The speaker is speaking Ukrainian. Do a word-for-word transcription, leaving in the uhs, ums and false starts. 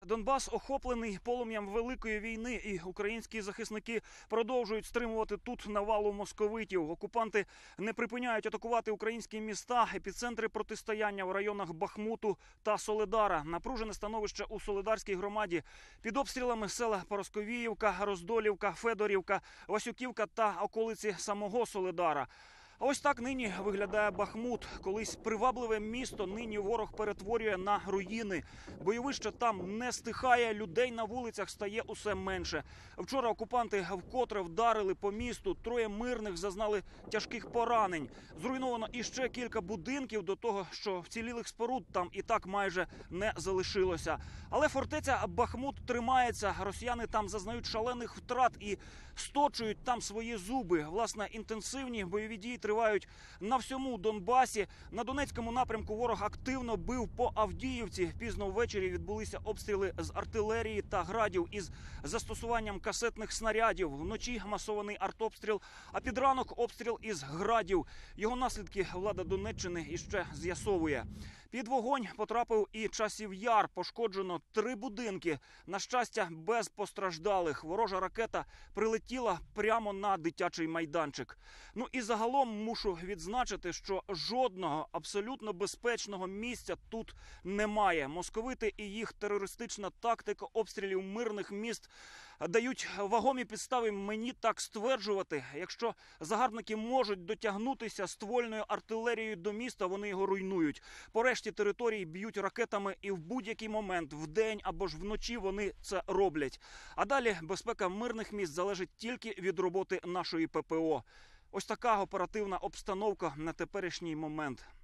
Донбас охоплений полум'ям великої війни, і українські захисники продовжують стримувати тут навалу московитів. Окупанти не припиняють атакувати українські міста, епіцентри протистояння в районах Бахмуту та Солидара. Напружене становище у Солидарській громаді. Під обстрілами села Поросковіївка, Роздолівка, Федорівка, Васюківка та околиці самого Солидара. А ось так нині виглядає Бахмут. Колись привабливе місто нині ворог перетворює на руїни. Бойовище там не стихає, людей на вулицях стає усе менше. Вчора окупанти вкотре вдарили по місту, троє мирних зазнали тяжких поранень. Зруйновано іще кілька будинків, до того, що вцілілих споруд там і так майже не залишилося. Але фортеця Бахмут тримається, росіяни там зазнають шалених втрат і сточують там свої зуби. Власне, інтенсивні бойові дії тривають на всьому Донбасі. На Донецькому напрямку ворог активно бив по Авдіївці. Пізно ввечері відбулися обстріли з артилерії та градів із застосуванням касетних снарядів. Вночі масований артобстріл, а під ранок обстріл із градів. Його наслідки влада Донеччини іще з'ясовує. Під вогонь потрапив і Часів Яр. Пошкоджено три будинки. На щастя, без постраждалих. Ворожа ракета прилетіла прямо на дитячий майданчик. Ну і загалом мушу відзначити, що жодного абсолютно безпечного місця тут немає. Московити і їх терористична тактика обстрілів мирних міст дають вагомі підстави мені так стверджувати. Якщо загарбники можуть дотягнутися ствольною артилерією до міста, вони його руйнують. По решті території б'ють ракетами і в будь-який момент, вдень або ж вночі вони це роблять. А далі безпека мирних міст залежить тільки від роботи нашої ППО. Ось така оперативна обстановка на теперішній момент.